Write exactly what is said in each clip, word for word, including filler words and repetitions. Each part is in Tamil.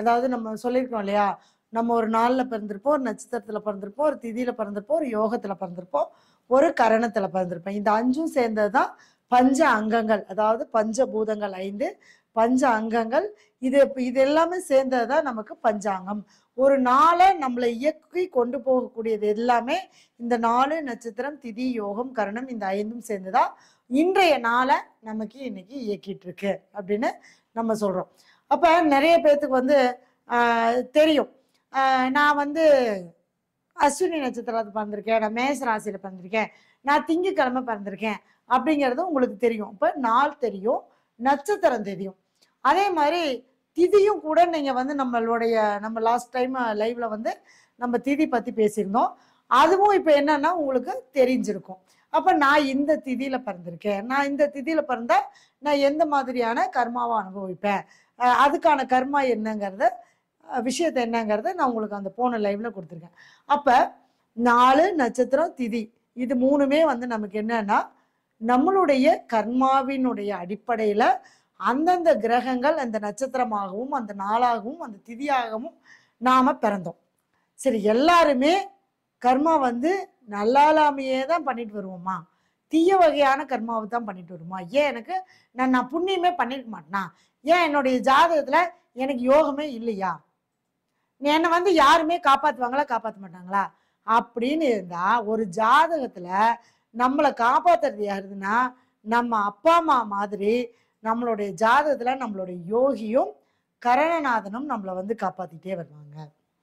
அதாவது நம்ம சொல்லியிருக்கோம் இல்லையா, நம்ம ஒரு நாள்ல பிறந்திருப்போம், ஒரு நட்சத்திரத்துல பிறந்திருப்போம், ஒரு திதியில பிறந்திருப்போம், ஒரு யோகத்துல பிறந்திருப்போம், ஒரு கரணத்துல பிறந்திருப்போம். இந்த அஞ்சும் சேர்ந்தது தான் பஞ்ச அங்கங்கள். அதாவது பஞ்சபூதங்கள் ஐந்து, பஞ்ச அங்கங்கள். இது இது எல்லாமே சேர்ந்தது தான் நமக்கு பஞ்சாங்கம். ஒரு நாளை நம்மளை இயக்கி கொண்டு போகக்கூடியது எல்லாமே இந்த நாலு நட்சத்திரம், திதி, யோகம், கரணம், இந்த ஐந்தும் சேர்ந்துதான் இன்றைய நாளை நமக்கு இன்னைக்கு இயக்கிட்டு இருக்கு அப்படின்னு நம்ம சொல்றோம். அப்ப நிறைய பேர்த்துக்கு வந்து ஆஹ் தெரியும், ஆஹ் நான் வந்து அஸ்வினி நட்சத்திரத்தை பிறந்திருக்கேன், நான் மேச ராசியில பிறந்திருக்கேன், நான் திங்கக்கிழமை பிறந்திருக்கேன் அப்படிங்கிறது உங்களுக்கு தெரியும். இப்ப நாள் தெரியும், நட்சத்திரம் தெரியும். அதே மாதிரி திதியும் கூட நீங்க வந்து நம்மளுடைய நம்ம லாஸ்ட் டைம் லைவ்ல வந்து நம்ம திதி பத்தி பேசியிருந்தோம். அதுவும் இப்ப என்னன்னா உங்களுக்கு தெரிஞ்சிருக்கும். அப்ப நான் இந்த திதியில பிறந்திருக்கேன், நான் இந்த திதியில பிறந்தா நான் எந்த மாதிரியான கர்மாவை அனுபவிப்பேன், அஹ் அதுக்கான கர்மா என்னங்கிறத விஷயத்த என்னங்கிறத நான் உங்களுக்கு அந்த போன லைவ்ல கொடுத்துருக்கேன். அப்ப நாலு நட்சத்திரம் திதி இது மூணுமே வந்து நமக்கு என்னன்னா நம்மளுடைய கர்மாவினுடைய அடிப்படையில அந்தந்த கிரகங்கள் அந்த நட்சத்திரமாகவும் அந்த நாளாகவும் அந்த திதியாகவும் நாம பிறந்தோம். சரி, எல்லாருமே கர்மா வந்து நல்லாலாமையே தான் பண்ணிட்டு வருவோமா, தீய வகையான கர்மாவை தான் பண்ணிட்டு வருமா? ஏன் எனக்கு நான் நான் புண்ணியமே பண்ணிருக்க மாட்டேனா? ஏன் என்னுடைய ஜாதகத்துல எனக்கு யோகமே இல்லையா? என்னை வந்து யாருமே காப்பாத்துவாங்களா காப்பாற்ற மாட்டாங்களா அப்படின்னு இருந்தா, ஒரு ஜாதகத்துல நம்மளை காப்பாத்துறது யாருதுன்னா நம்ம அப்பா அம்மா மாதிரி நம்மளுடைய ஜாதகத்துல நம்மளுடைய யோகியும் கரணநாதனும் நம்மளை வந்து காப்பாத்திட்டே வருவாங்க.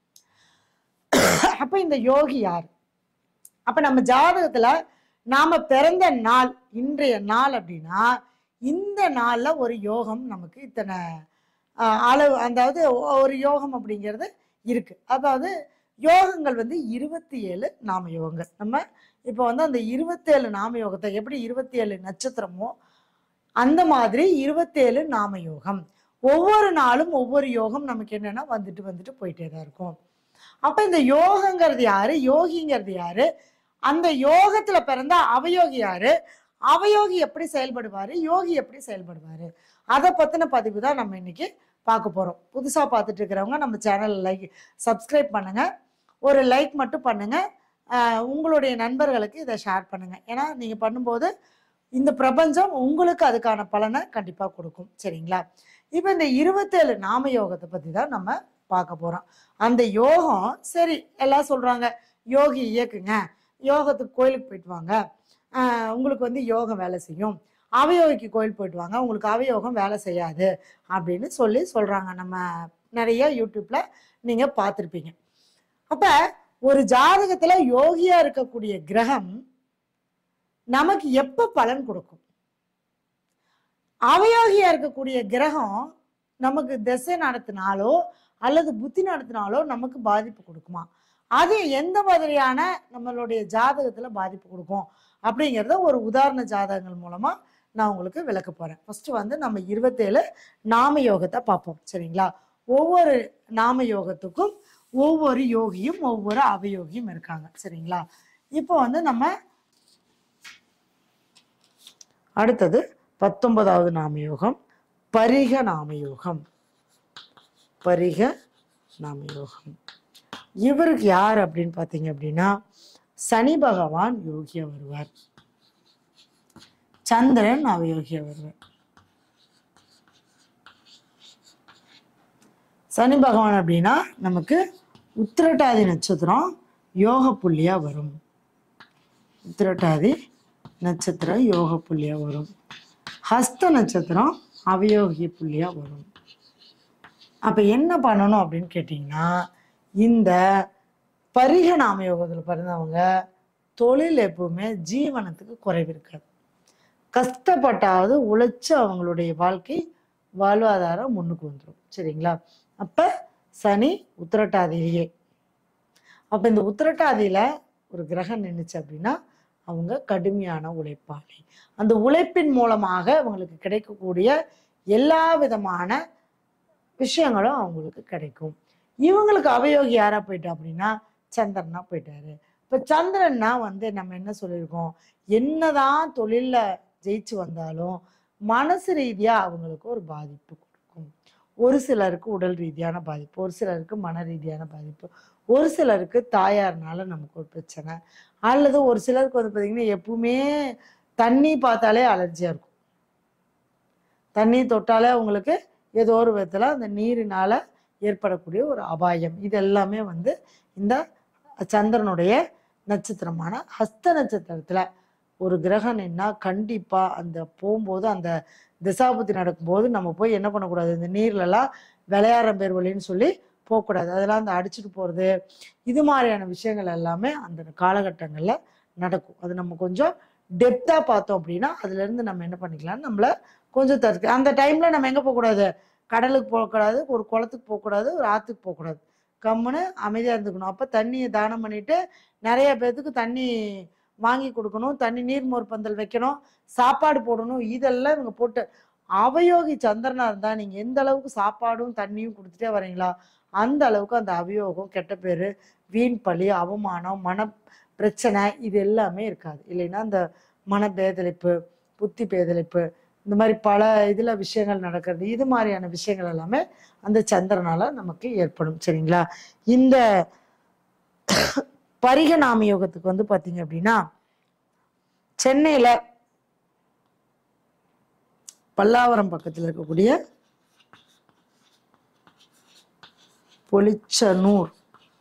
அப்ப இந்த யோகி யார்? அப்ப நம்ம ஜாதகத்துல நாம பிறந்த நாள் இன்றைய நாள் அப்படின்னா இந்த நாள்ல ஒரு யோகம் நமக்கு இத்தனை அளவு, அதாவது ஒரு யோகம் அப்படிங்கிறது இருக்கு. அதாவது யோகங்கள் வந்து இருபத்தி ஏழு நாம யோகங்கள். நம்ம இப்போ வந்து அந்த இருபத்தி ஏழு நாம யோகத்தை எப்படி இருபத்தி ஏழு நட்சத்திரமோ அந்த மாதிரி இருபத்தி ஏழு நாம யோகம். ஒவ்வொரு நாளும் ஒவ்வொரு யோகம் நமக்கு என்னன்னா வந்துட்டு வந்துட்டு போயிட்டே தான் இருக்கும். அப்ப இந்த யோகங்கிறது யாரு, யோகிங்கிறது யாரு, அந்த யோகத்துல பிறந்த அவயோகி யாரு, அவயோகி எப்படி செயல்படுவாரு, யோகி எப்படி செயல்படுவாரு, அதை பத்தின பதிவு தான் நம்ம இன்னைக்கு பார்க்க போறோம். புதுசா பார்த்துட்டு இருக்கிறவங்க நம்ம சேனல் லைக் சப்ஸ்கிரைப் பண்ணுங்க, ஒரு லைக் மட்டும் பண்ணுங்க, உங்களுடைய நண்பர்களுக்கு இதை ஷேர் பண்ணுங்க. ஏன்னா நீங்க பண்ணும்போது இந்த பிரபஞ்சம் உங்களுக்கு அதுக்கான பலனை கண்டிப்பா கொடுக்கும். சரிங்களா? இப்ப இந்த இருபத்தேழு நாம யோகத்தை பத்தி தான் நம்ம பார்க்க போறோம். அந்த யோகம் சரி எல்லாம் சொல்றாங்க யோகி இயக்குங்க, யோகத்துக்கு கோயிலுக்கு போயிட்டு வாங்க, ஆஹ் உங்களுக்கு வந்து யோகம் வேலை செய்யும், அவயோகிக்கு கோயில் போயிட்டு வாங்க உங்களுக்கு அவயோகம் வேலை செய்யாது அப்படின்னு சொல்லி சொல்றாங்க. நம்ம நிறைய யூடியூப்ல நீங்க பார்த்துருப்பீங்க. அப்ப ஒரு ஜாதகத்துல யோகியா இருக்கக்கூடிய கிரகம் நமக்கு எப்ப பலன் கொடுக்கும்? அவயோகியா இருக்கக்கூடிய கிரகம் நமக்கு திசை நடத்தினாலோ அல்லது புத்தி நடத்தினாலோ நமக்கு பாதிப்பு கொடுக்குமா? அது எந்த மாதிரியான நம்மளுடைய ஜாதகத்துல பாதிப்பு கொடுக்கும் அப்படிங்கிறத ஒரு உதாரண ஜாதகங்கள் மூலமா நான் உங்களுக்கு விளக்க போறேன். ஃபர்ஸ்ட் வந்து நம்ம இருபத்தேழு நாம யோகத்தை பார்ப்போம். சரிங்களா? ஒவ்வொரு நாம யோகத்துக்கும் ஒவ்வொரு யோகியும் ஒவ்வொரு அவயோகியும் இருக்காங்க. சரிங்களா? இப்போ வந்து நம்ம அடுத்தது பத்தொன்பதாவது நாமயோகம் பரிக நாமயோகம். பரிக நாமயோகம் இவருக்கு யார் அப்படின்னு பார்த்தீங்க அப்படின்னா சனி பகவான் யோகியா வருவார், சந்திரன் அவயோகியா வருவார். சனி பகவான் அப்படின்னா நமக்கு உத்திரட்டாதி நட்சத்திரம் யோக புள்ளியா வரும். உத்திரட்டாதி நட்சத்திரம் யோக புள்ளியா வரும். ஹஸ்த நட்சத்திரம் அவயோகி புள்ளியா வரும். அப்ப என்ன பண்ணணும் அப்படின்னு கேட்டீங்கன்னா, இந்த பரிக நாம யோகத்துல பிறந்தவங்க தொழில் எப்பவுமே ஜீவனத்துக்கு குறைவு இருக்காது. கஷ்டப்பட்டாவது உழைச்சு அவங்களுடைய வாழ்க்கை வாழ்வாதாரம் முன்னுக்கு வந்துடும். சரிங்களா? அப்ப சனி உத்திரட்டாதியிலேயே. அப்ப இந்த உத்திரட்டாதியில ஒரு கிரகம் நின்றுச்சு அப்படின்னா அவங்க கடுமையான உழைப்பாளி. அந்த உழைப்பின் மூலமாக அவங்களுக்கு கிடைக்கக்கூடிய எல்லா விதமான விஷயங்களும் அவங்களுக்கு கிடைக்கும். இவங்களுக்கு அவயோகி யாரா போயிட்டா அப்படின்னா சந்திரனா போயிட்டாரு. இப்ப சந்திரன்னா வந்து நம்ம என்ன சொல்லியிருக்கோம், என்னதான் தொழில்ல ஜெயிச்சு வந்தாலும் மனசு ரீதியா அவங்களுக்கு ஒரு பாதிப்பு கொடுக்கும். ஒரு சிலருக்கு உடல் ரீதியான பாதிப்பு, ஒரு சிலருக்கு மன ரீதியான பாதிப்பு, ஒரு சிலருக்கு தாயார்னால நமக்கு ஒரு பிரச்சனை, அல்லது ஒரு சிலருக்கு வந்து பார்த்தீங்கன்னா எப்பவுமே தண்ணி பார்த்தாலே அலர்ஜியாக இருக்கும். தண்ணி தொட்டாலே அவங்களுக்கு ஏதோ ஒரு விதத்தில் அந்த நீரினால் ஏற்படக்கூடிய ஒரு அபாயம். இது எல்லாமே வந்து இந்த சந்திரனுடைய நட்சத்திரமான ஹஸ்த நட்சத்திரத்தில் ஒரு கிரகம் நின்னா கண்டிப்பாக அந்த போகும்போது அந்த திசாபுத்தி நடக்கும்போது நம்ம போய் என்ன பண்ணக்கூடாது, இந்த நீர்லலாம் விளையாடுற பேர் வழின்னு சொல்லி போகக்கூடாது. அதெல்லாம் அந்த அடிச்சுட்டு போகிறது, இது மாதிரியான விஷயங்கள் எல்லாமே அந்த காலகட்டங்களில் நடக்கும். அது நம்ம கொஞ்சம் டெப்த்தாக பார்த்தோம் அப்படின்னா அதுலேருந்து நம்ம என்ன பண்ணிக்கலாம், நம்மளை கொஞ்சம் தடுக்கு. அந்த டைமில் நம்ம எங்கே போகக்கூடாது, கடலுக்கு போகக்கூடாது, ஒரு குளத்துக்கு போகக்கூடாது, ஒரு ஆற்றுக்கு போகக்கூடாது, கம்முன்னு அமைதியாக இருந்துக்கணும். அப்போ தண்ணியை தானம் பண்ணிட்டு நிறைய பேர்த்துக்கு தண்ணி வாங்கி கொடுக்கணும், தண்ணி நீர்மோர் பந்தல் வைக்கணும், சாப்பாடு போடணும். இதெல்லாம் இவங்க போட்டு அவயோகி சந்திரனா இருந்தா நீங்க எந்த அளவுக்கு சாப்பாடும் தண்ணியும் கொடுத்துட்டே வரீங்களா அந்த அளவுக்கு அந்த அவயோகம், கெட்ட பேரு, வீண் பழி, அவமானம், மன பிரச்சனை இது எல்லாமே இருக்காது. இல்லைன்னா அந்த மன பேதலிப்பு, புத்தி பேதலிப்பு, இந்த மாதிரி பல இதுல விஷயங்கள் நடக்கிறது, இது மாதிரியான விஷயங்கள் எல்லாமே அந்த சந்திரனால நமக்கு ஏற்படும். சரிங்களா? இந்த பரிக நாம யோகத்துக்கு வந்து பாத்தீங்க அப்படின்னா சென்னையில பல்லாவரம் பக்கத்தில் இருக்கக்கூடிய பொலிச்சனூர்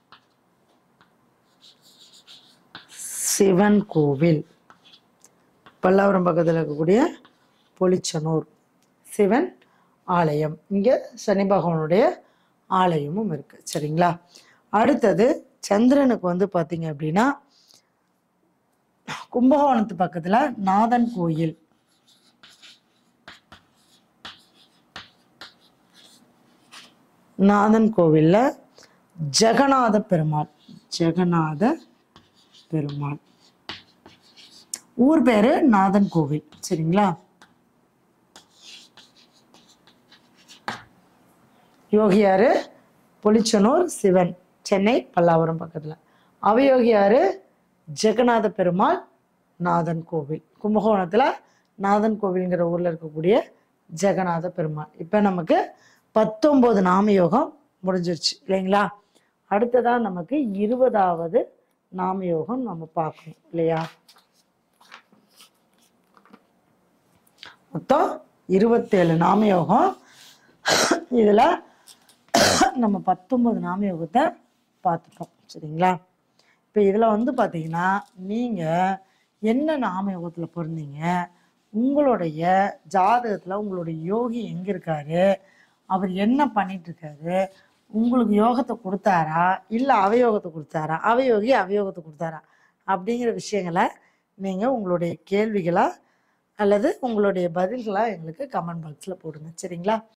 சிவன் கோவில், பல்லாவரம் பக்கத்தில் இருக்கக்கூடிய பொலிச்சனூர் சிவன் ஆலயம், இங்க சனி பகவானுடைய ஆலயமும் இருக்கு. சரிங்களா? அடுத்தது சந்திரனுக்கு வந்து பாத்தீங்க அப்படின்னா கும்பகோணத்து பக்கத்துல நாதன் கோயில், நாதன் கோவில்ல ஜெகநாத பெருமாள், ஜெகநாத பெருமாள் ஊர் பேரு நாதன் கோவில். சரிங்களா? யோகியாரு பொலிச்சனூர் சிவன், சென்னை பல்லாவரம் பக்கத்துல. அவயோகியாரு ஜெகநாத பெருமாள், நாதன் கோவில், கும்பகோணத்துல நாதன் கோவில்ங்கிற ஊர்ல இருக்கக்கூடிய ஜெகநாத பெருமாள். இப்ப நமக்கு பத்தொன்பது நாமயோகம் முடிஞ்சிருச்சு இல்லைங்களா? அடுத்ததான் நமக்கு இருபதாவது நாமயோகம் நம்ம பார்க்கணும் இல்லையா? மொத்தம் இருபத்தேழு நாமயோகம். இதுல நம்ம பத்தொன்பது நாமயோகத்தை பார்த்துட்டோம். சரிங்களா? இப்போ இதில் வந்து பார்த்தீங்கன்னா நீங்கள் என்ன நாமயோகத்தில் பிறந்தீங்க, உங்களுடைய ஜாதகத்தில் உங்களுடைய யோகி எங்கே இருக்காரு, அவர் என்ன பண்ணிட்டு இருக்காரு, உங்களுக்கு யோகத்தை கொடுத்தாரா இல்லை அவயோகத்தை கொடுத்தாரா, அவயோகி அவயோகத்தை கொடுத்தாரா அப்படிங்கிற விஷயங்களை நீங்கள் உங்களுடைய கேள்விகளா அல்லது உங்களுடைய பதில்களா எங்களுக்கு கமெண்ட் பாக்ஸில் போடுங்க. சரிங்களா?